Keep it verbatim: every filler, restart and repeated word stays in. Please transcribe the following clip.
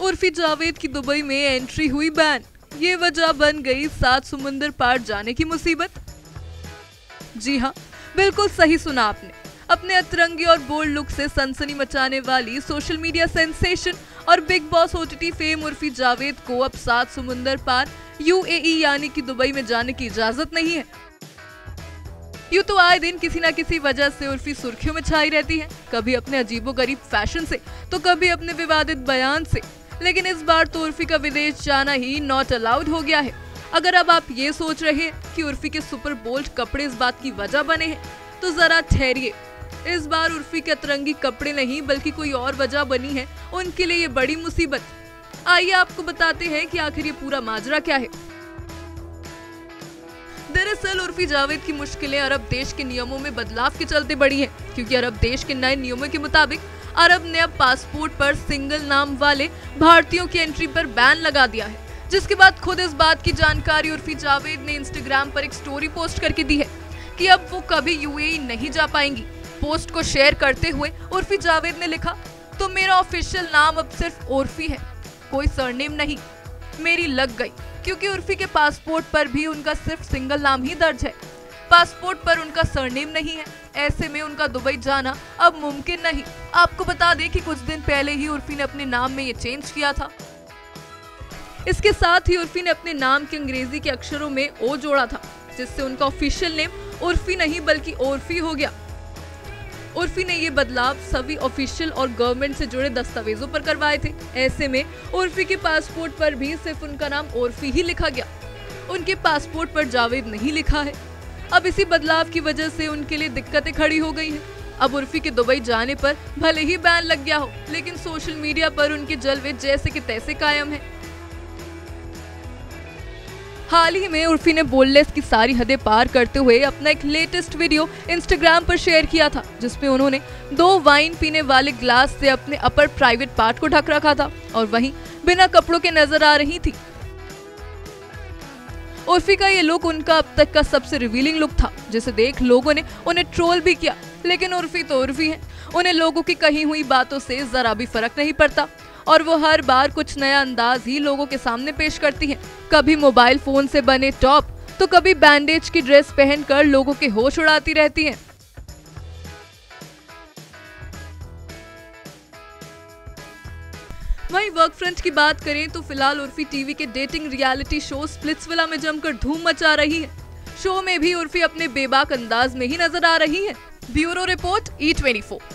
उर्फी जावेद की दुबई में एंट्री हुई बैन। ये वजह बन गई सात समुंदर पार जाने की मुसीबत। जी हाँ, बिल्कुल सही सुना आपने। अपने अतरंगी और बोल्ड लुक से सनसनी मचाने वाली सोशल मीडिया सेंसेशन और Bigg Boss OTT fame Urfi Javed को अब सात समुंदर पार यूएई यानी कि दुबई में जाने की इजाजत नहीं है। यूं तो आए दिन किसी न किसी वजह से उर्फी सुर्खियों में छाई रहती है, कभी अपने अजीबोगरीब फैशन से तो कभी अपने विवादित बयान से। लेकिन इस बार तो उर्फी का विदेश जाना ही नॉट अलाउड हो गया है। अगर अब आप ये सोच रहे हैं कि उर्फी के सुपर बोल्ड कपड़े इस बात की वजह बने हैं, तो जरा ठहरिए। इस बार उर्फी के अतरंगी कपड़े नहीं बल्कि कोई और वजह बनी है उनके लिए ये बड़ी मुसीबत। आइए आपको बताते हैं कि आखिर ये पूरा माजरा क्या है। दरअसल उर्फी जावेद की मुश्किलें अरब देश के नियमों में बदलाव के चलते बढ़ी हैं, क्योंकि अरब देश के नए नियमों के मुताबिक अरब ने अब पासपोर्ट पर सिंगल नाम वाले भारतीयों की एंट्री पर बैन लगा दिया है। जिसके बाद खुद इस बात की जानकारी उर्फी जावेद ने इंस्टाग्राम पर एक स्टोरी पोस्ट करके दी है कि अब वो कभी यूएई नहीं जा पाएंगी। पोस्ट को शेयर करते हुए उर्फी जावेद ने लिखा, तो मेरा ऑफिशियल नाम अब सिर्फ उर्फी है, कोई सरनेम नहीं। मेरी लग गई, क्योंकि उर्फी के पासपोर्ट पर भी उनका सिर्फ सिंगल नाम ही दर्ज है। पासपोर्ट पर उनका सरनेम नहीं है। ऐसे में उनका दुबई जाना अब मुमकिन नहीं। आपको बता दें कि कुछ दिन पहले ही उर्फी ने अपने नाम में ये चेंज किया था। इसके साथ ही उर्फी ने अपने नाम के अंग्रेजी के अक्षरों में ओ जोड़ा था, जिससे उनका ऑफिशियल नेम उर्फी नहीं बल्कि ओरफी हो गया। उर्फी ने ये बदलाव सभी ऑफिशियल और गवर्नमेंट से जुड़े दस्तावेजों पर करवाए थे। ऐसे में उर्फी के पासपोर्ट पर भी सिर्फ उनका नाम उर्फी ही लिखा गया, उनके पासपोर्ट पर जावेद नहीं लिखा है। अब इसी बदलाव की वजह से उनके लिए दिक्कतें खड़ी हो गई हैं। अब उर्फी के दुबई जाने पर भले ही बैन लग गया हो, लेकिन सोशल मीडिया पर उनके जलवे जैसे के तैसे कायम है। हाल ही में उर्फी ने बोललेस की सारी हदें पार करते हुए अपना एक लेटेस्ट वीडियो इंस्टाग्राम पर शेयर किया था, जिसमें उन्होंने दो वाइन पीने वाले ग्लास से अपने अपर प्राइवेट पार्ट को ढक रखा था और वहीं बिना कपड़ों के नजर आ रही थी। उर्फी का ये लुक उनका अब तक का सबसे रिवीलिंग लुक था, जिसे देख लोगों ने उन्हें ट्रोल भी किया। लेकिन उर्फी तो उर्फी है, उन्हें लोगों की कही हुई बातों से जरा भी फर्क नहीं पड़ता और वो हर बार कुछ नया अंदाज ही लोगों के सामने पेश करती हैं। कभी मोबाइल फोन से बने टॉप तो कभी बैंडेज की ड्रेस पहनकर लोगों के होश उड़ाती रहती हैं। वहीं वर्क फ्रंट की बात करें तो फिलहाल उर्फी टीवी के डेटिंग रियलिटी शो स्प्लिट्सविला में जमकर धूम मचा रही है। शो में भी उर्फी अपने बेबाक अंदाज में ही नजर आ रही है। Bureau report E twenty four.